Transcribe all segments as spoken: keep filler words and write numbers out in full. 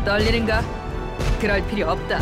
떨리는가? 그럴 필요 없다.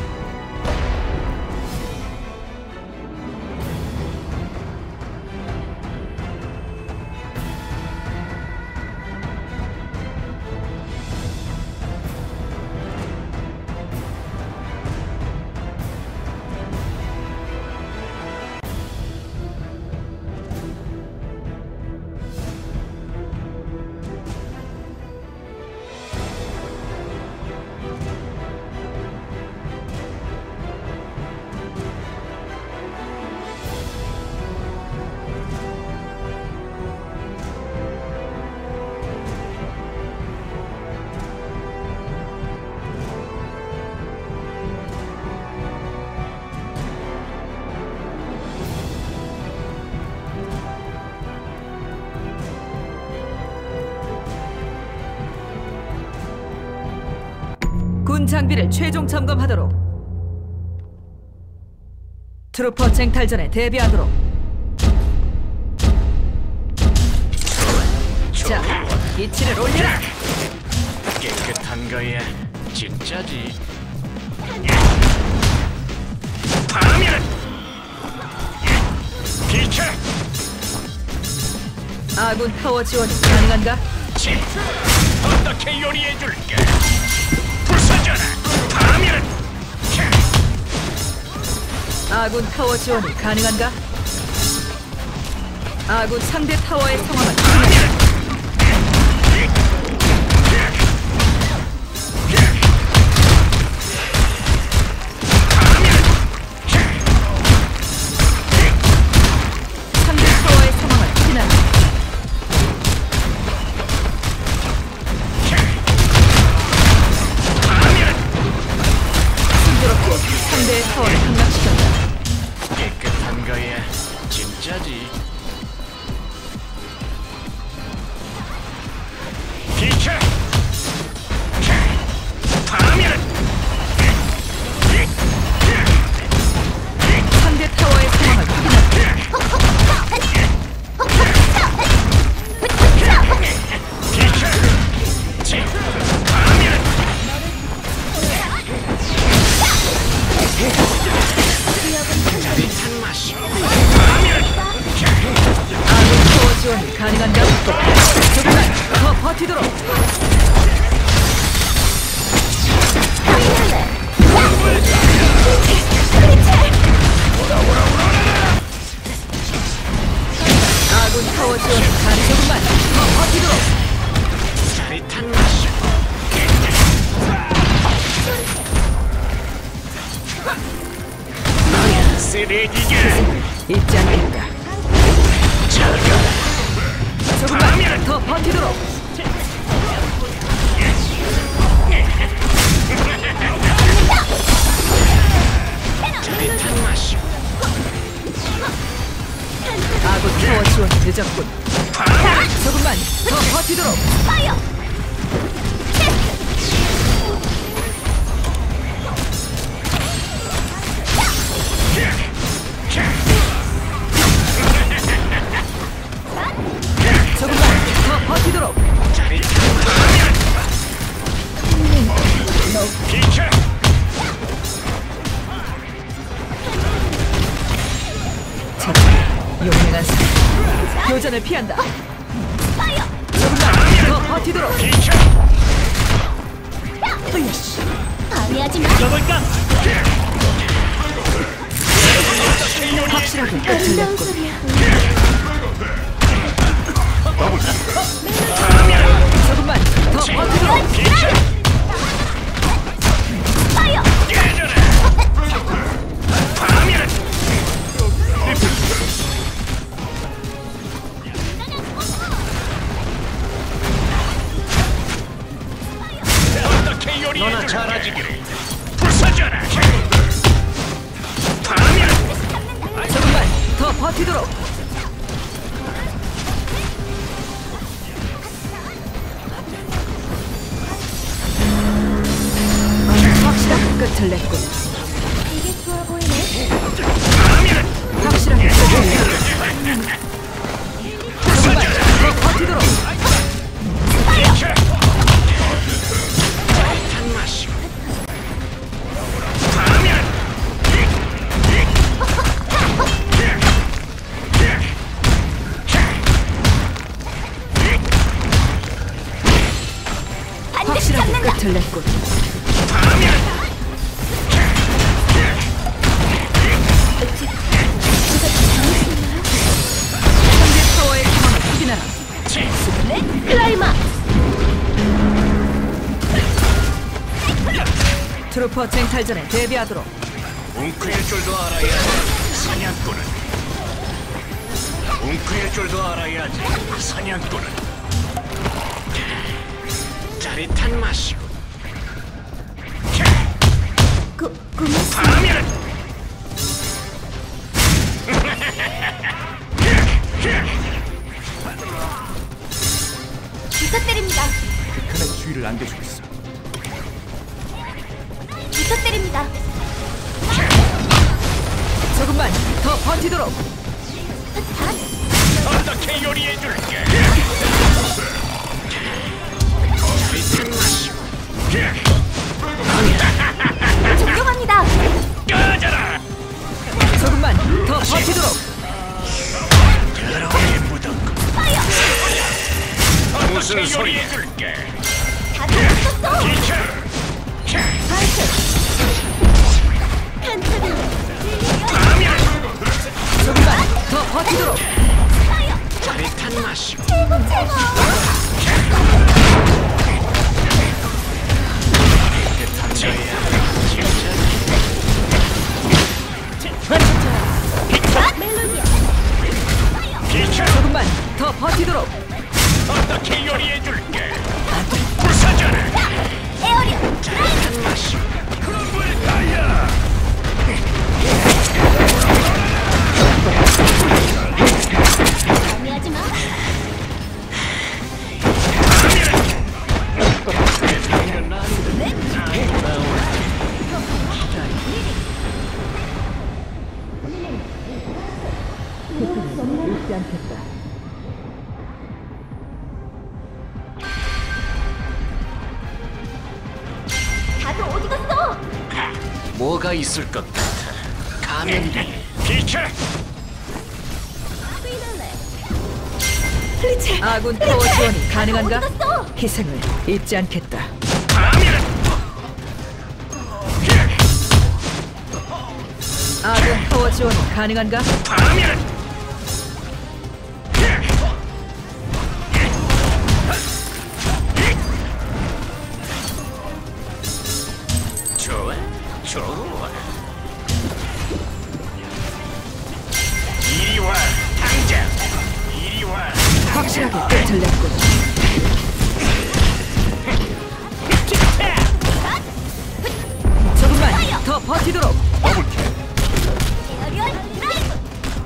군 장비를 최종 점검하도록. 트루퍼 쟁탈전에 대비하도록. 자, 이치를 올려라. 깨끗한 거야. 진짜지. 파면 비켜. 아군 타워 지원이 가능한가? 지. 어떻게 요리해줄게. 부서져라. 파면. 아군 타워 지원이 가능한가? 아군 상대 타워의 상황을 확인해. 상대 타워의 상황을 확인한다. 순조롭게 상대의 타워를 함락시켰다. 깨끗한 거야. 진짜지. 비켜. 파면. 상대 타워의 상황을 확인한다. 비켜. 지. 파면. 짜릿한 맛이. 파면. 아군 타워 지원이 가능한가? 조금만 더 버티도록. 아군 타워 지원이 가능. 조금만 더 버티도록. 짜릿한 맛이. 너야 쓰레기가. 잊지 않겠다. 저거. 조금만 더 버티도록. 짜릿한 맛이. 아군 타워 지원이 늦었군. 조금만 더 버티도록. 조금만 더 버티도록. 비켜. 저런 용맹한 사람. 교전을 피한다. 조금만 더 버티도록. 비켜. 방해하지 마. 써볼까? 확실하게 아름다운 끝을냈군. 소리야. 조금만 더 버티도록. 비켜. 깨져라. 파면. 어떻게 요리해줄게. 너나 잘하지기를. 부서져라. 파면. 조금만 더 버티도록. 확실하게 끝을 냈군. 되게 좋아 보이네. 확실하게 끝을 냈군. 조금만 더 버티도록. 비켜. 반드시 확실하게 잡는다. 끝을 냈군. 상대 타워의 상황을 확인하라. 네, 클라이막스. 트루퍼 쟁탈전에 대비하도록. 웅크릴 줄도 알아야지 사냥꾼은. 웅크릴 줄도 알아야지 사냥꾼은. 짜릿한 맛이고. 구, 구마스. 파멸. 부탁드립니다. 극한의 주의를 안겨주겠어. 부탁드립니다. 조금만 더 버티도록. 어떻게 요리해줄게. 짜릿한 맛이고. 존경합니다. 꺼져라. 조금만 더 버티도록. 더러운 무덤. 무슨 소리 해줄게. 다들 어딨었어? 비켜. 칸타빌. 파멸. 조금만 더 버티도록. 짜릿한 맛이고. 최고 최고. 멜로디야. 비켜. 조금만 더 버티도록. 어떻게 요리해줄게. 부서져라. 에어리어. 짜릿한 맛이고. 나야. 방해하지 마. 잊지 않겠다. 다들 어디 갔어? 뭐가 있을 것 같아. 가면이. 비켜. 피날레. 클리체. 아군 타워 지원이 가능한가? 어디 갔어? 희생을 잊지 않겠다. 파멸. 아군 타워 지원이 가능한가? 파멸. 좋아, 좋아. 이리 와, 당장. 이리 와. 확실하게 끝을 냈군. 조금만 더 버티도록. 에어리어. 드라이브.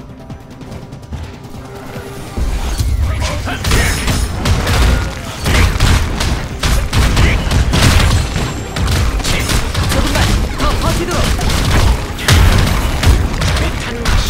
조금만 더 버티도록. 짜릿한 맛이.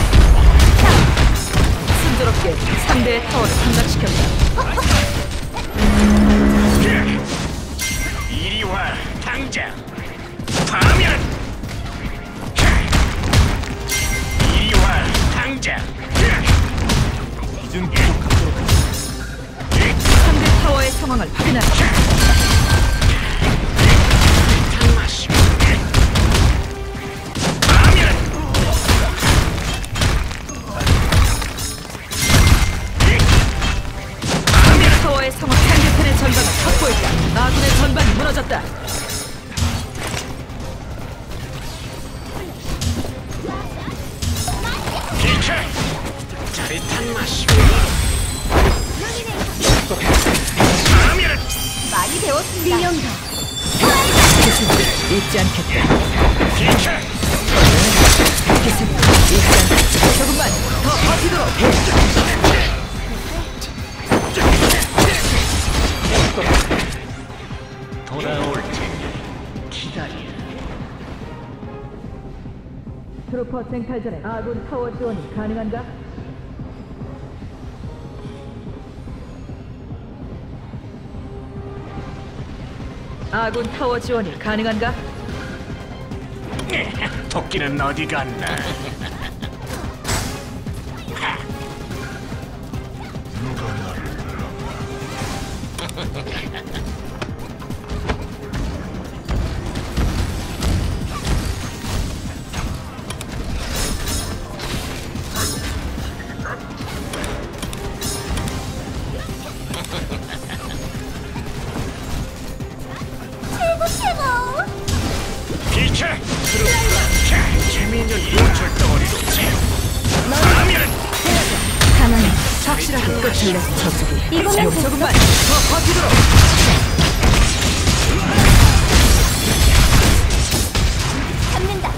순조롭게 상대의 타워를 함락시켰다. 이리 와, 당장. 파멸. 이리 와, 당장. 이젠 부족하도록 상대 타워의 상황을 확인하라. 한 맛이. 파멸. 타워의 상황 상대편의 전방을 확보했다. 아군의 전방이 무너졌다. 비켜. 짜릿한 맛이. 파멸. 많이 배웠습니다. 비명가. 희생을 잊지 않겠다. 비켜. 희생을 잊지 않겠다. 조금만 더 버티도록. 돌아올 테니 기다려. 트루퍼 쟁탈전에 아군 타워 지원이 가능한가? 아군 타워 지원이 가능한가? 토끼는 어디 갔나? 확실하게 끝을 내. 저쪽이 이거면 됐어. 조금만 더 버티도록. 잡는다.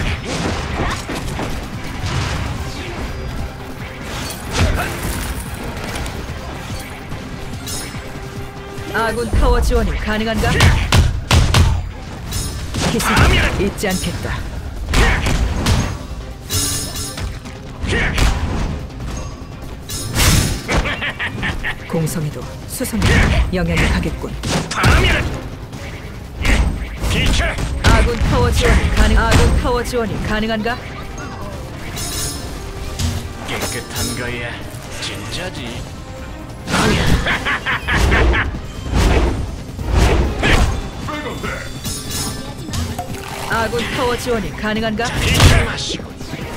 아군 타워 지원이 가능한가? 희생 잊지 않겠다. 공성에도 수성에도 영향이 가겠군. 파멸은 비켜. 아군 타워 지원이 가능. 아군 타워 지원이 가능한가? 깨끗한 거야. 진짜지. 아군 타워 지원이 가능한가? 비켜 마시고.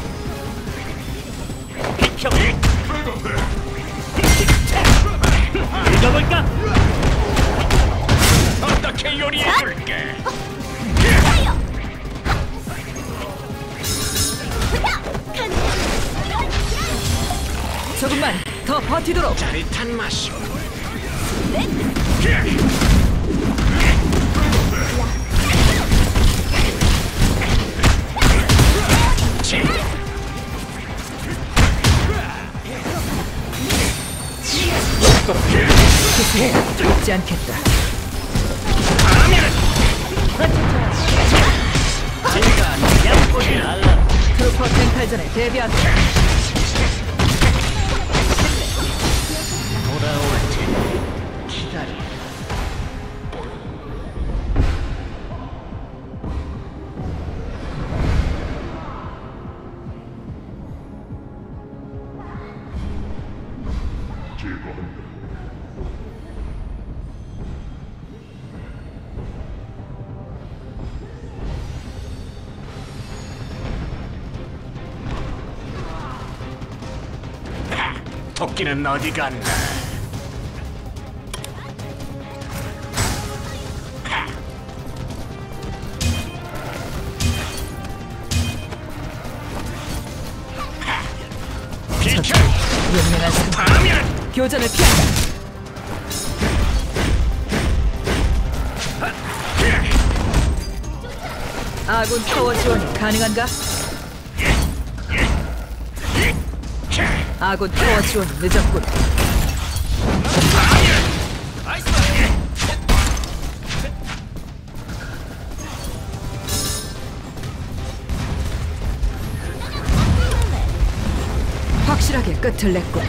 비켜. 읽어볼까? 어떻게 요리해줄게? 조금만 더 버티도록. 짜릿한 맛이고. 치. 희생 잊지 않겠다. 트루퍼 쟁탈전에 대비하라. 돌아올 테니 기다려. 토끼는 어디 갔나? 비켜! 용맹한 상 파멸! 교전을 피한다. 아군 타워 지원이 가능한가? 아군 타워 지원이 늦었군. 확실하게 끝을 냈군.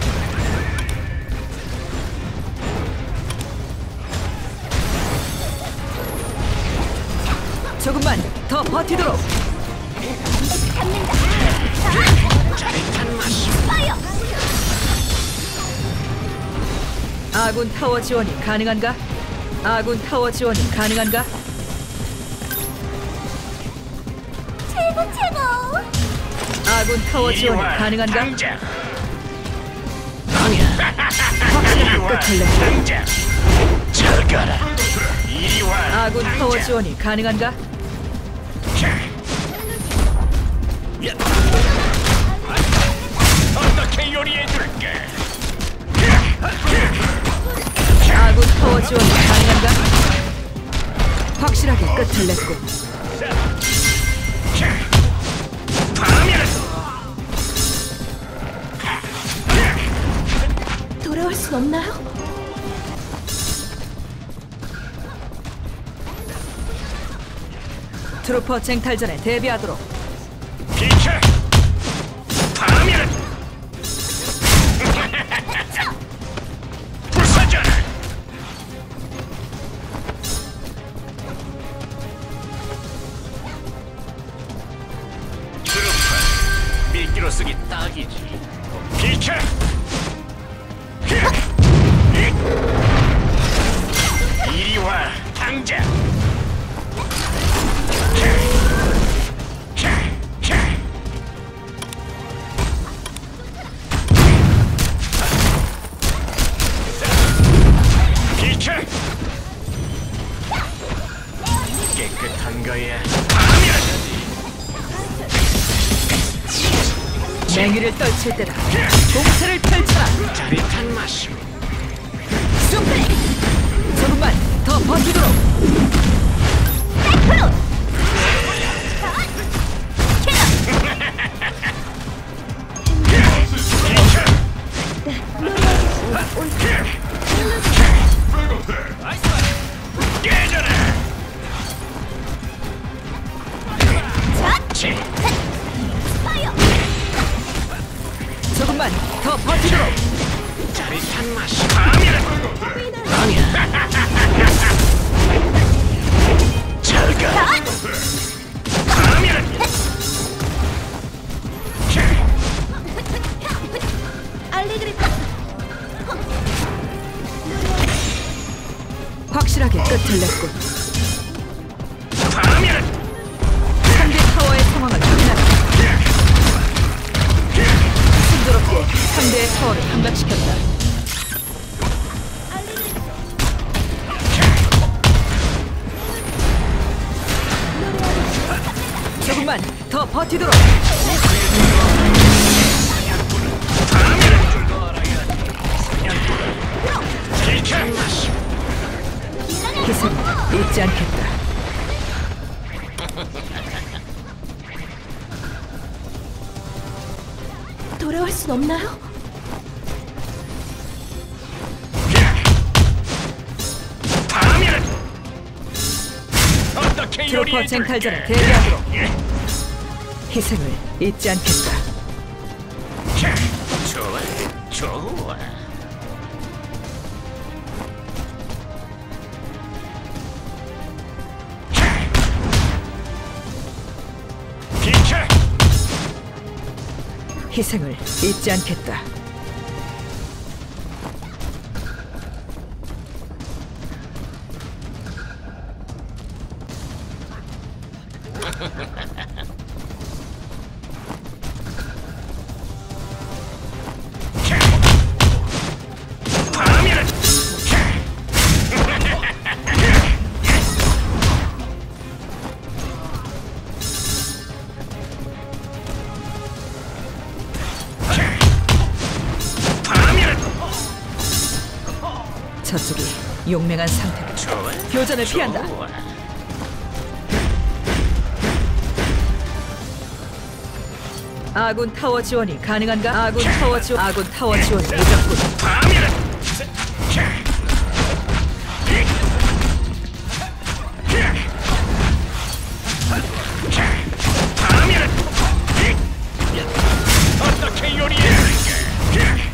조금만 더 버티도록. 짜릿한 맛이. 아군 타워 지원이 가능한가? 아군 타워 지원이 가능한가? 최고 최고. 아군 타워 지원이 가능한가? 당장. 확실하게 끝을 냈군. 당장. 저거라. 이리 와. 아군 타워 지원이 가능한가? 어떻게 요리해줄게? 아군 타워 지원이 가능한가? 확실하게 끝을 냈군. 파멸! 돌아올 순 없나요? 트루퍼 쟁탈전에 대비하도록. 비켜! 파멸! 부서져라! 트루퍼, 미끼로 쓰기 딱이지. 비켜! 이리 와, 당장! 비켜! 깨끗한 거야. 맹위를 떨칠 때다. 공세를 펼쳐라. 짜릿한 맛이. 슈플. 조금만 더 버티도록. 깨져라. 파이어. 조금만 더 버티도록. 짜릿한 맛이. 밤이라. 잘가. 밤이라. 알레그리타. 확실하게 끝을 냈군. 밤이라. 상대 타워의 상황을 확인하라. 순조롭게 상대의 타워를 함락시켰다. 조금만 더 버티도록. 짜릿한 맛이. 희생 잊지 않겠다. 돌아올 순 없나요? 밤이라. 어떻게 트로퍼 요리해 쟁탈전에 줄게. 대비하도록. 예. 희생을 잊지 않겠다. 자, 좋아, 좋아. 자. 비켜. 희생을 잊지 않겠다. 자. 밤이라. 자. 자. 밤이라. 저쪽이 용맹한 상태다. 좋아. 교전을 피한다. 좋아. 아군 타워 지원이 가능한가? 아군 타워 지원. 아군 타워 지원이 늦었군. 밤이라. 자. 자. 밤이라. 어떻게 요리해 줄게.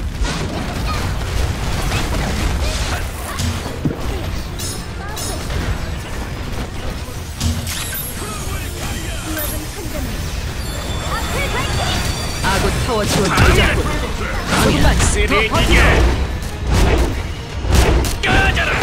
아군 타워 지원이 늦었군. 조금만 더 쓰레기야. 버티도록. 꺼져라.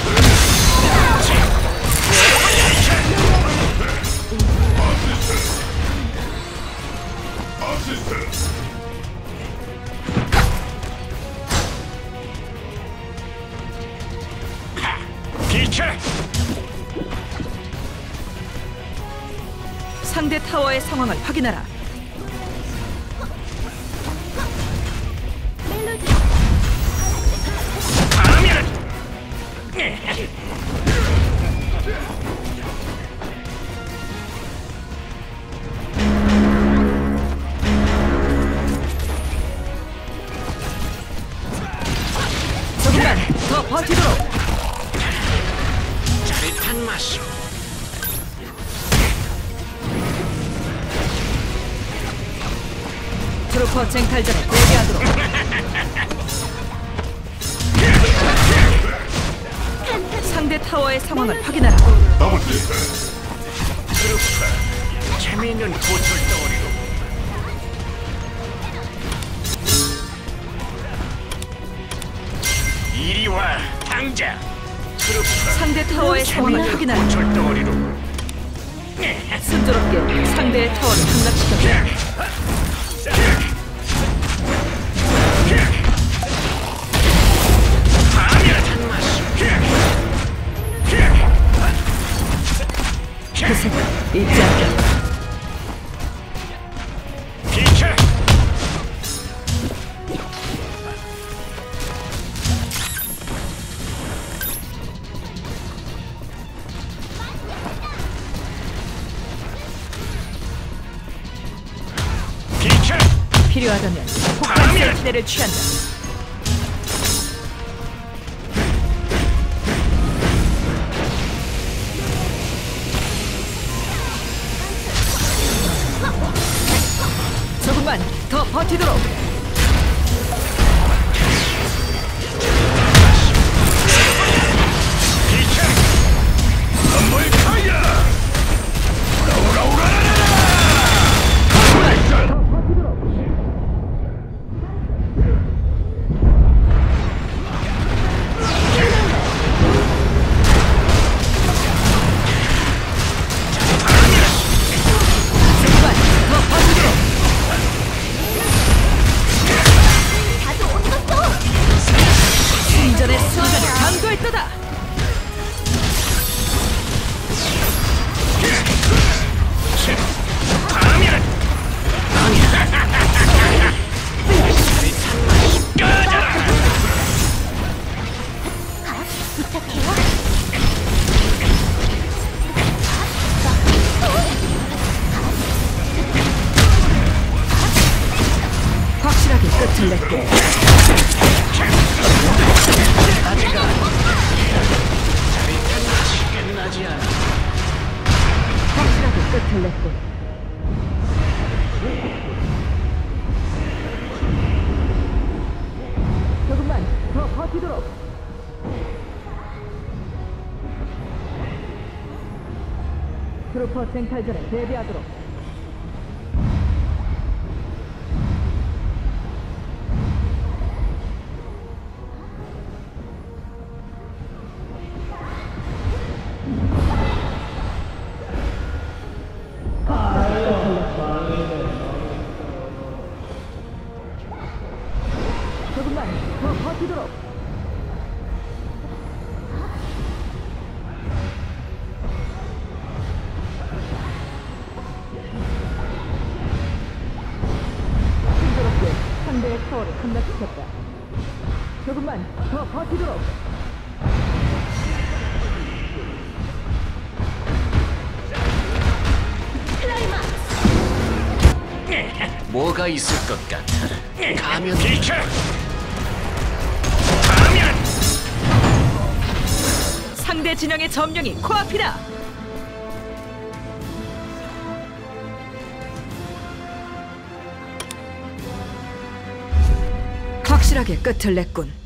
비켜. 상대 타워의 상황을 확인하라. 밤이라. 조금만 더 버티도록. 짜릿한 맛이. 트루퍼 쟁탈전에 대비하도록. 상대 타워의 상황을 확인하라. 재미있는 고철덩어리로. 이리 와, 당장. 상대 타워의 상황을 확인하라. 고철덩어리로. 순조롭게 상대의 타워를 함락시켰다. 밤이란 맛이. 희생을 잊지 않겠다. 비켜. 필요하다면 폭탄 세트를 취한다. 조금만 더 버티도록. 조금만 더 버티도록. 다들 어디 갔어? 충전의 순간이 감도했도다. 확실하게 끝을 냈고. 끝나지 않아. 확실하게 끝을 냈고. 조금만 더 버티도록. 트루퍼 생탈전에 대비하도록. 조금만 더 버티도록. 순조롭게 상대의 타워를 함락시켰다. 조금만 더 버티도록. 뭐가 있을 것 같아. 가면 비켜. 가면. 상대 진영의 점령이 코앞이다. 확실하게 끝을 냈군.